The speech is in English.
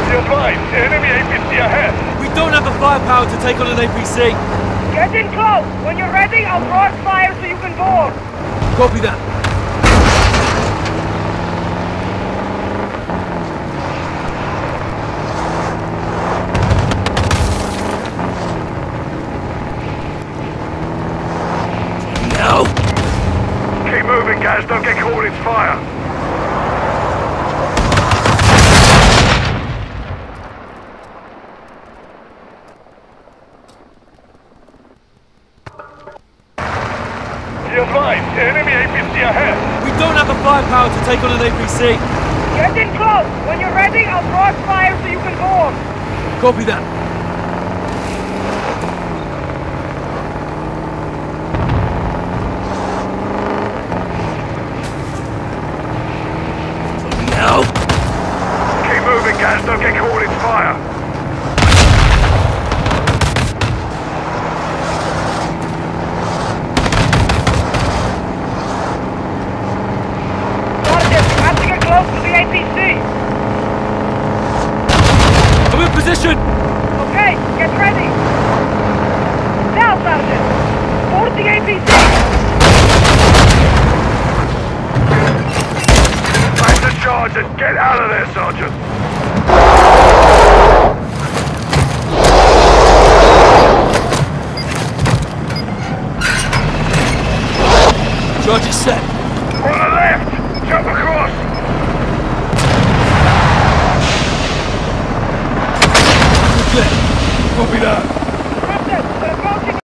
Be advised, enemy APC ahead. We don't have the firepower to take on an APC. Get in close. When you're ready, I'll cross fire so you can board. Copy that. No! Keep moving, guys. Don't get caught in fire. Be advised, enemy APC ahead. We don't have the firepower to take on an APC. Get in close. When you're ready, I'll cross fire so you can board. Copy that. No! Keep moving, guys. Don't get caught in fire. Close to the APC. I'm in position. Okay, get ready. Now, Sergeant. Board the APC. Back to charge and get out of there, Sergeant. Charge is set. On the left. Jump across. Copy that.